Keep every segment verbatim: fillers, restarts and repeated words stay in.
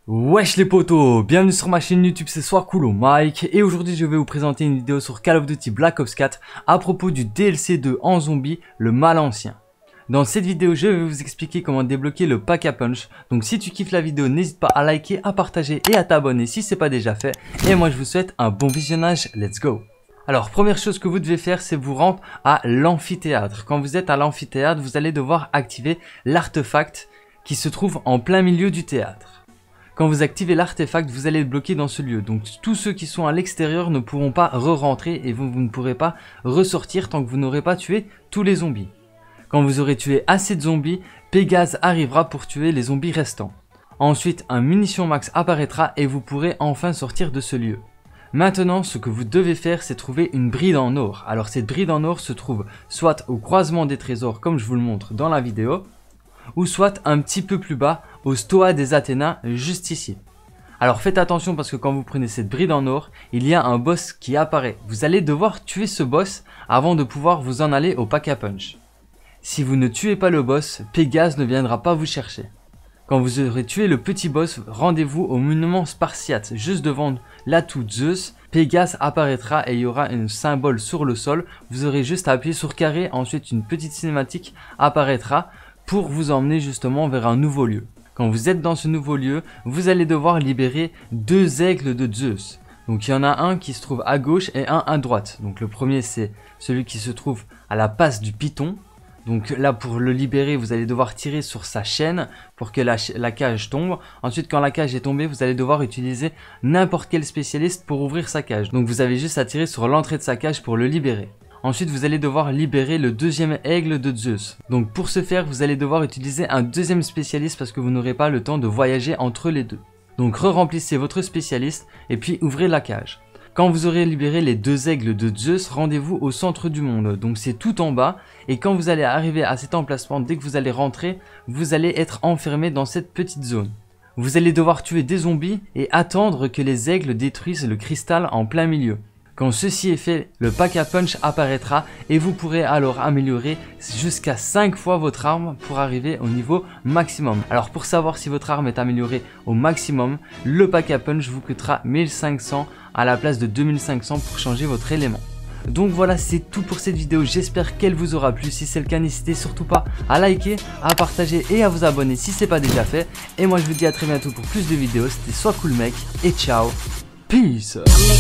Wesh les potos, bienvenue sur ma chaîne YouTube, c'est Soircool Mike et aujourd'hui je vais vous présenter une vidéo sur Call of Duty Black Ops quatre à propos du D L C de En Zombie, le mal ancien. Dans cette vidéo, je vais vous expliquer comment débloquer le pack à punch. Donc si tu kiffes la vidéo, n'hésite pas à liker, à partager et à t'abonner si c'est pas déjà fait. Et moi je vous souhaite un bon visionnage, let's go. Alors première chose que vous devez faire, c'est vous rendre à l'amphithéâtre. Quand vous êtes à l'amphithéâtre, vous allez devoir activer l'artefact qui se trouve en plein milieu du théâtre. Quand vous activez l'artefact, vous allez être bloqué dans ce lieu. Donc tous ceux qui sont à l'extérieur ne pourront pas re-rentrer et vous, vous ne pourrez pas ressortir tant que vous n'aurez pas tué tous les zombies. Quand vous aurez tué assez de zombies, Pégase arrivera pour tuer les zombies restants. Ensuite, un munition max apparaîtra et vous pourrez enfin sortir de ce lieu. Maintenant, ce que vous devez faire, c'est trouver une bride en or. Alors cette bride en or se trouve soit au croisement des trésors comme je vous le montre dans la vidéo, ou soit un petit peu plus bas au Stoa des Athénas juste ici. Alors faites attention parce que quand vous prenez cette bride en or, il y a un boss qui apparaît. Vous allez devoir tuer ce boss avant de pouvoir vous en aller au pack à punch. Si vous ne tuez pas le boss, Pégase ne viendra pas vous chercher. Quand vous aurez tué le petit boss, rendez-vous au monument spartiate juste devant l'atout Zeus. Pégase apparaîtra et il y aura un symbole sur le sol. Vous aurez juste à appuyer sur carré, ensuite une petite cinématique apparaîtra pour vous emmener justement vers un nouveau lieu. Quand vous êtes dans ce nouveau lieu, vous allez devoir libérer deux aigles de Zeus. Donc il y en a un qui se trouve à gauche et un à droite. Donc le premier c'est celui qui se trouve à la passe du python. Donc là pour le libérer, vous allez devoir tirer sur sa chaîne pour que la, la cage tombe. Ensuite quand la cage est tombée, vous allez devoir utiliser n'importe quel spécialiste pour ouvrir sa cage. Donc vous avez juste à tirer sur l'entrée de sa cage pour le libérer. Ensuite, vous allez devoir libérer le deuxième aigle de Zeus. Donc pour ce faire, vous allez devoir utiliser un deuxième spécialiste parce que vous n'aurez pas le temps de voyager entre les deux. Donc re-remplissez votre spécialiste et puis ouvrez la cage. Quand vous aurez libéré les deux aigles de Zeus, rendez-vous au centre du monde. Donc c'est tout en bas et quand vous allez arriver à cet emplacement, dès que vous allez rentrer, vous allez être enfermé dans cette petite zone. Vous allez devoir tuer des zombies et attendre que les aigles détruisent le cristal en plein milieu. Quand ceci est fait, le pack à punch apparaîtra et vous pourrez alors améliorer jusqu'à cinq fois votre arme pour arriver au niveau maximum. Alors pour savoir si votre arme est améliorée au maximum, le pack à punch vous coûtera mille cinq cents à la place de deux mille cinq cents pour changer votre élément. Donc voilà, c'est tout pour cette vidéo, j'espère qu'elle vous aura plu. Si c'est le cas, n'hésitez surtout pas à liker, à partager et à vous abonner si ce n'est pas déjà fait. Et moi je vous dis à très bientôt pour plus de vidéos, c'était Soircool Mec et ciao, peace.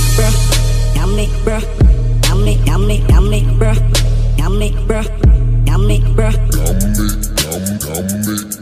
Yummy, bruh. Yummy, yummy, yummy, bruh. Yummy, bruh. Yummy, bruh. Yummy, yummy, yummy.